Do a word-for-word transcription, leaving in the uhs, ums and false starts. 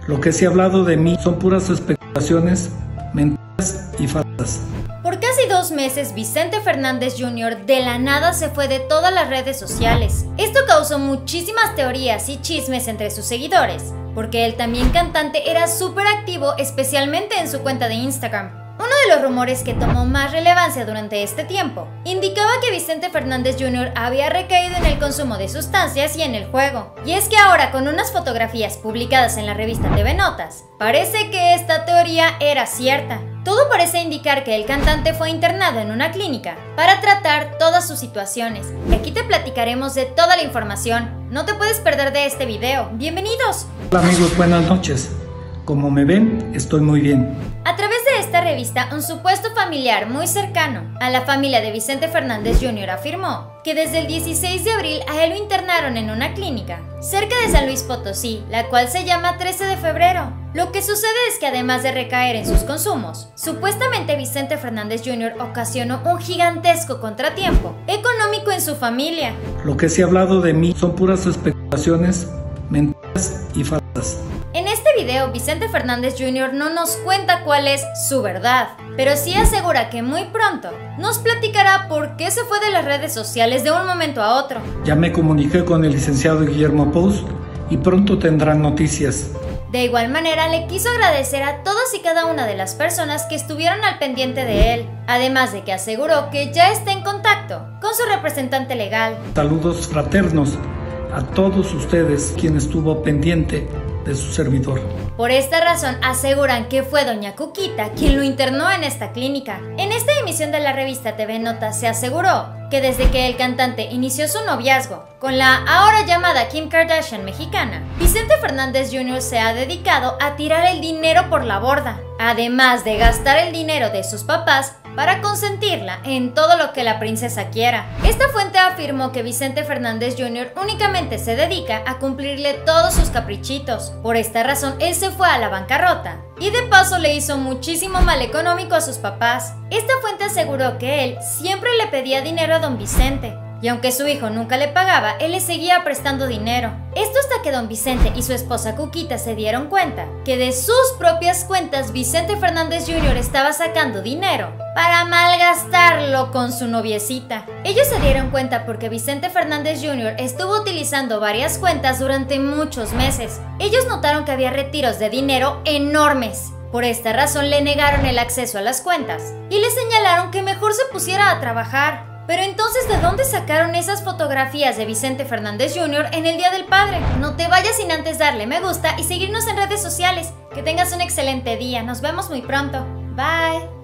Lo que se ha hablado de mí son puras especulaciones, mentiras y falsas. Por casi dos meses, Vicente Fernández junior de la nada se fue de todas las redes sociales. Esto causó muchísimas teorías y chismes entre sus seguidores, porque el también cantante era súper activo, especialmente en su cuenta de Instagram. Uno de los rumores que tomó más relevancia durante este tiempo indicaba que Vicente Fernández junior había recaído en el consumo de sustancias y en el juego. Y es que ahora, con unas fotografías publicadas en la revista T V Notas, parece que esta teoría era cierta. Todo parece indicar que el cantante fue internado en una clínica para tratar todas sus situaciones. Y aquí te platicaremos de toda la información. No te puedes perder de este video. ¡Bienvenidos! Hola amigos, buenas noches. Como me ven, estoy muy bien. A través de esta revista, un supuesto familiar muy cercano a la familia de Vicente Fernández junior afirmó que desde el dieciséis de abril a él lo internaron en una clínica cerca de San Luis Potosí, la cual se llama trece de febrero. Lo que sucede es que además de recaer en sus consumos, supuestamente Vicente Fernández junior ocasionó un gigantesco contratiempo económico en su familia. Lo que se ha hablado de mí son puras especulaciones, mentiras y falsas. En este video, Vicente Fernández junior no nos cuenta cuál es su verdad, pero sí asegura que muy pronto nos platicará por qué se fue de las redes sociales de un momento a otro. Ya me comuniqué con el licenciado Guillermo Pous y pronto tendrán noticias. De igual manera, le quiso agradecer a todas y cada una de las personas que estuvieron al pendiente de él, además de que aseguró que ya está en contacto con su representante legal. Saludos fraternos a todos ustedes quien estuvo pendiente de su servidor. Por esta razón aseguran que fue doña Cuquita quien lo internó en esta clínica. En esta emisión de la revista T V Notas se aseguró que desde que el cantante inició su noviazgo con la ahora llamada Kim Kardashian mexicana, Vicente Fernández junior se ha dedicado a tirar el dinero por la borda, además de gastar el dinero de sus papás para consentirla en todo lo que la princesa quiera. Esta fuente afirmó que Vicente Fernández junior únicamente se dedica a cumplirle todos sus caprichitos. Por esta razón, él se fue a la bancarrota y de paso le hizo muchísimo mal económico a sus papás. Esta fuente aseguró que él siempre le pedía dinero a don Vicente, y aunque su hijo nunca le pagaba, él le seguía prestando dinero. Esto hasta que don Vicente y su esposa Cuquita se dieron cuenta que de sus propias cuentas Vicente Fernández junior estaba sacando dinero para malgastarlo con su noviecita. Ellos se dieron cuenta porque Vicente Fernández junior estuvo utilizando varias cuentas durante muchos meses. Ellos notaron que había retiros de dinero enormes. Por esta razón le negaron el acceso a las cuentas y le señalaron que mejor se pusiera a trabajar. Pero entonces, ¿de dónde sacaron esas fotografías de Vicente Fernández junior en el Día del Padre? No te vayas sin antes darle me gusta y seguirnos en redes sociales. Que tengas un excelente día. Nos vemos muy pronto. Bye.